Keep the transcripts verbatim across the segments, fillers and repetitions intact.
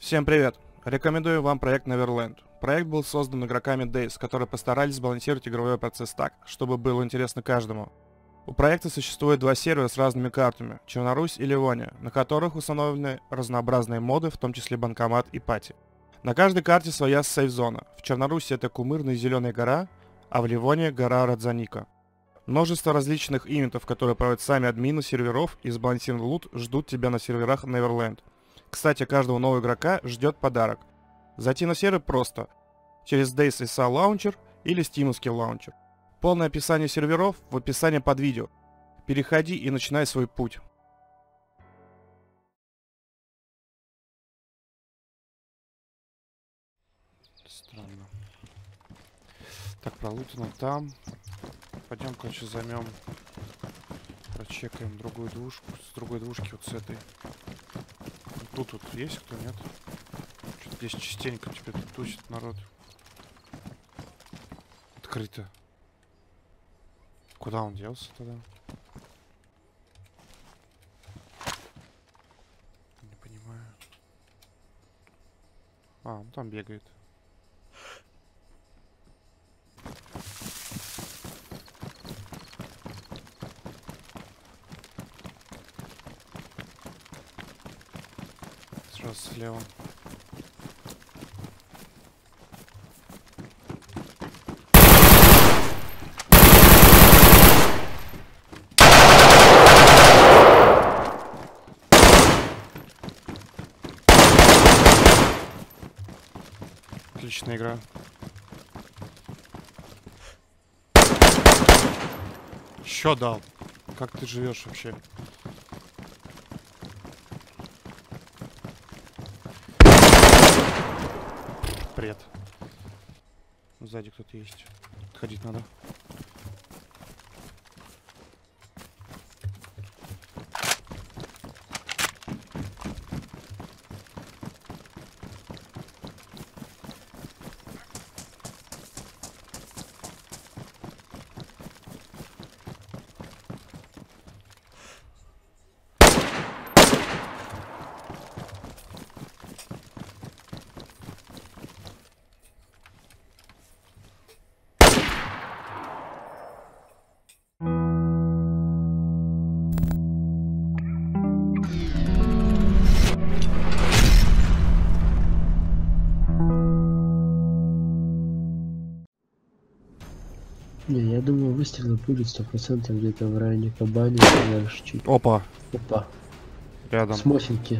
Всем привет! Рекомендую вам проект Neverland. Проект был создан игроками Days, которые постарались сбалансировать игровой процесс так, чтобы было интересно каждому. У проекта существует два сервера с разными картами – Чернорусь и Ливония, на которых установлены разнообразные моды, в том числе банкомат и пати. На каждой карте своя сейф-зона. В Черноруси это Кумырная Зеленая гора, а в Ливонии гора Радзаника. Множество различных ивентов, которые проводят сами админы серверов, и сбалансированный лут ждут тебя на серверах Neverland. Кстати, каждого нового игрока ждет подарок. Зайти на сервер просто. Через Days ай эс эл Launcher или Steam'овский лаунчер. Полное описание серверов в описании под видео. Переходи и начинай свой путь. Странно. Так, пролутано там. Пойдем, короче, займем. Прочекаем другую двушку. С другой двушки вот с этой. Тут вот есть кто, нет? Что-то здесь частенько теперь тут тусит народ. Открыто. Куда он делся тогда? Не понимаю. А, он там бегает. Сразу слева. Отличная игра. Еще дал. Как ты живешь вообще? Привет. Сзади кто-то есть. Отходить надо. Не, я думаю, выстрелы будет сто процентов где-то в районе кабани, дальше чуть. Опа. Опа. Рядом. Смосинки.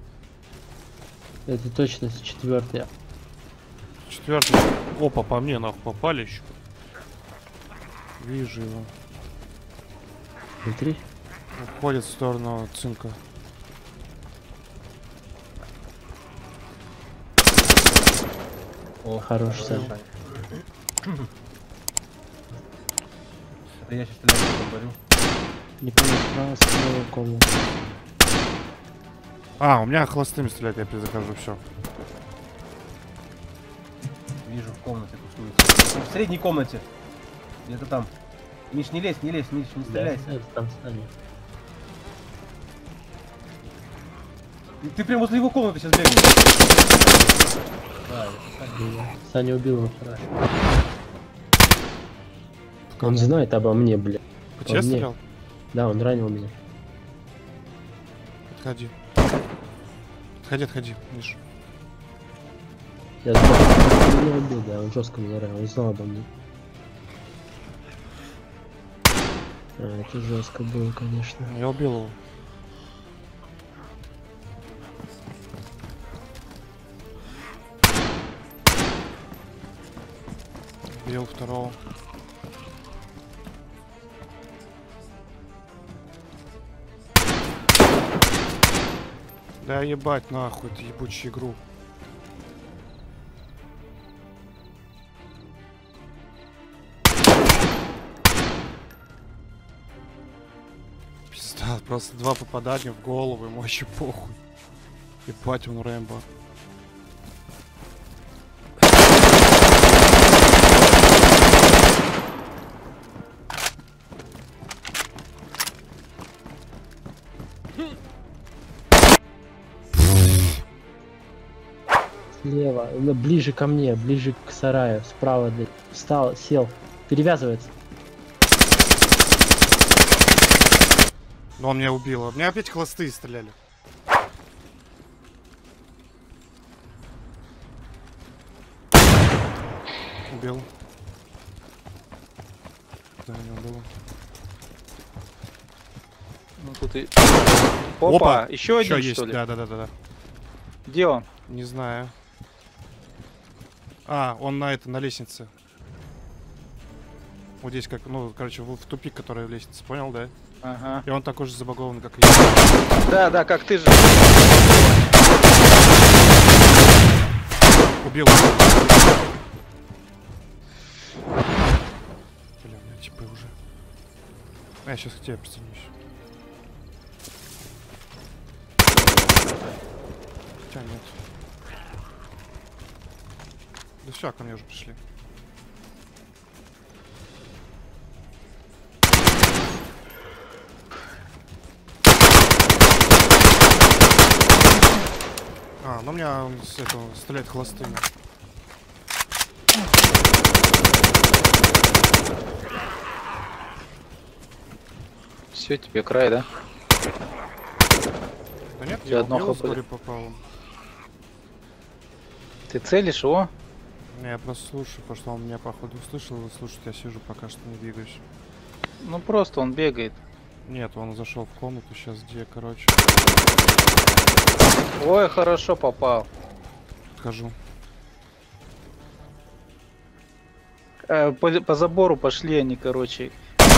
Это точно четвертый. Четвертый. Опа, по мне нахуй попали еще. Вижу его. Смотри. Уходит в сторону цинка. О, хороший сам. Да я сейчас стреляю, говорю. Не понял, справа, слева комната. А, у меня холостыми стрелять, я перезахожу, все. Вижу в комнате тусуется. В средней комнате. Где-то там. Миш, не лезь, не лезь, Миш, не стреляйся. Да, это там Саня. Ты прям возле его комнаты сейчас бегаешь. Да, Саня убил его хорошо. Он знает обо мне, бля. По тебе стрелял? Да, он ранил меня. Отходи. Отходи, отходи, Миш. Я знал, он меня убил, да, он жестко меня ранил, он знал обо мне. А, это жестко было, конечно. Я убил его. Убил второго. Да ебать нахуй эту ебучую игру. Пизда, просто два попадания в голову, ему вообще похуй. Ебать он Рэмбо. Слева, ну, ближе ко мне, ближе к сараю, справа. д- Встал, сел, перевязывается. Но он меня убил. Мне опять хвосты стреляли. Убил. Да, не было. Ну тут и... Опа! Еще один, есть, что ли? да, да, да, да, да. Где он? Не знаю. А, он на это, на лестнице. Вот здесь как, ну, короче, в, в тупик, который в лестнице, понял, да? Ага. И он такой же забагован, как и я. Да, да, как ты же. Убил. Бля, у меня типа уже. А я сейчас к тебе присоединюсь. Хотя нет. Да все, ко мне уже пришли. А, ну у меня он с этого стреляет холостыми. Все, тебе край, да? Да нет, Я я одно убил, хп. с горя попал. Ты целишь его? Не, я просто слушаю, потому что он меня походу услышал и слушает, я сижу, пока что не двигаюсь. Ну просто он бегает. Нет, он зашел в комнату, сейчас где, короче. Ой, хорошо попал. Хожу. Э, по, по забору пошли они, короче.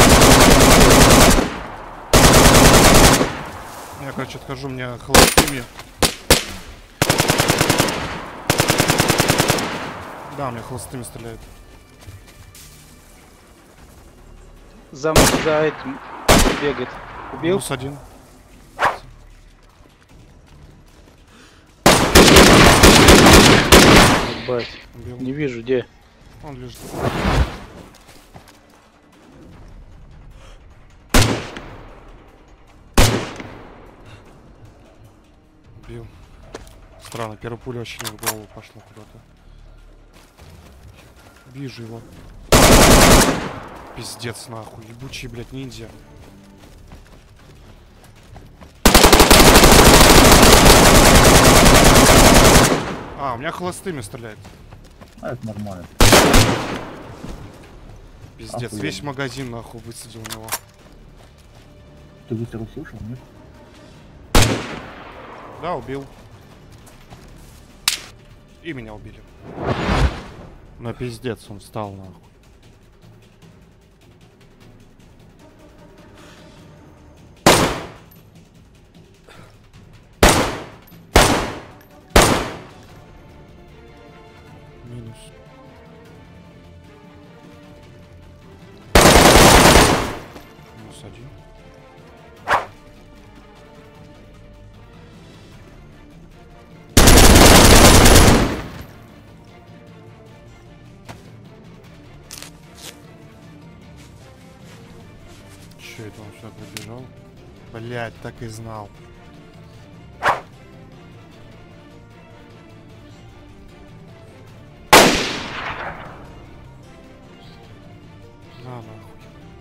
Я, короче, отхожу, меня холостыми. Да, мне холостыми стреляют. За, за этим бегает. Убил? Плюс один. Ебать. Убил. Не вижу, где. Он лежит. Убил. Странно, первая пуля вообще не в голову пошла куда-то. Вижу его. Пиздец, нахуй. Ебучий, блядь, ниндзя. А, у меня холостыми стреляет. А, это нормально. Пиздец, Охуенно. весь магазин нахуй высадил у него. Ты выстрел слышал, нет? Да, убил. И меня убили. Но пиздец, он встал нахуй. Минус. Минус один. Че это он сюда пробежал? Блять, так и знал. На нахуй.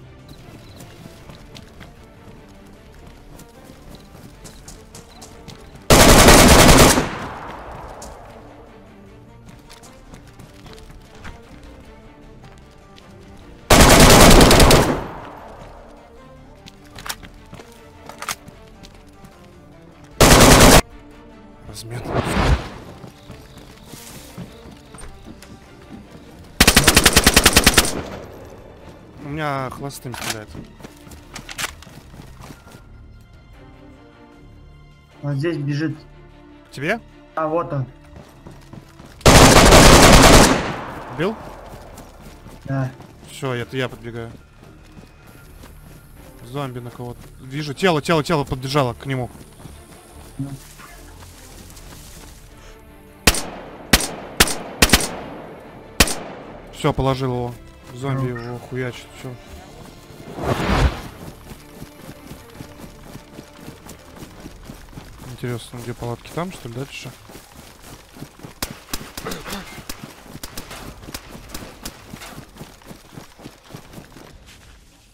Размен. У меня хвостым стреляет. Он здесь бежит. К тебе? А, вот он. Убил? Да. Все, это я подбегаю. Зомби на кого-то. Вижу, тело, тело, тело подбежало к нему. Ну. Все, положил его. Зомби Хорош. его хуячит, все. Интересно, где палатки? Там, что ли, дальше?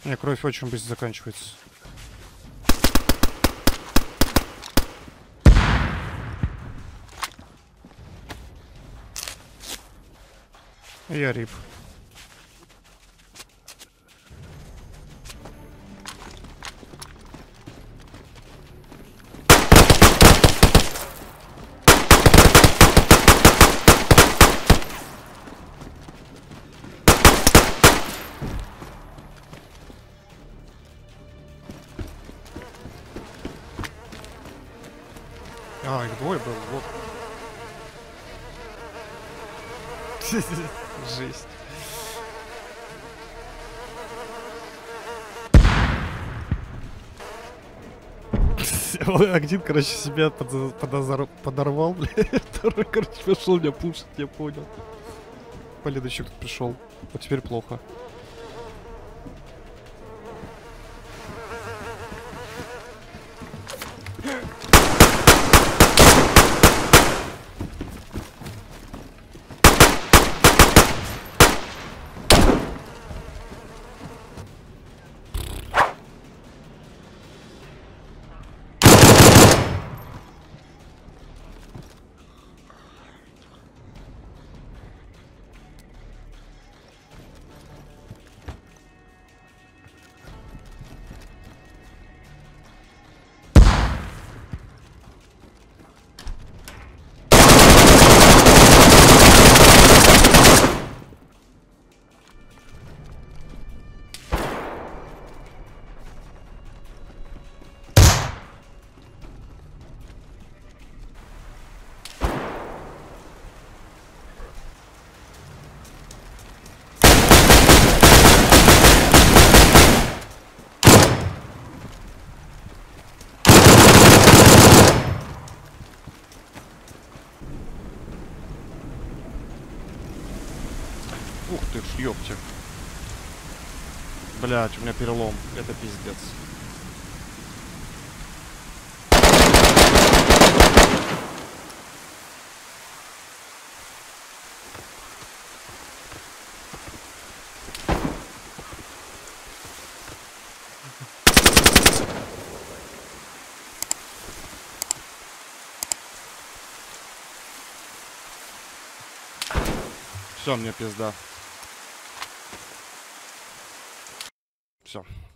Не, кровь очень быстро заканчивается. Я рип. А, их двое было, вот. Жесть. Один, короче, себя подо- подозор- подорвал, блядь. Второй, короче, пошел меня пушить, я понял. Блин, еще кто-то пришел. Вот теперь плохо. Ух ты ж, ёпте. Блять, у меня перелом. Это пиздец. Все, мне пизда. Все.